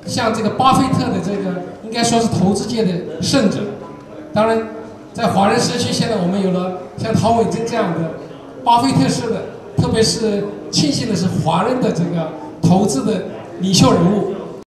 像这个巴菲特的这个，应该说是投资界的圣者。当然，在华人社区，现在我们有了像陶伟珍这样的巴菲特式的，特别是庆幸的是华人的这个投资的领袖人物。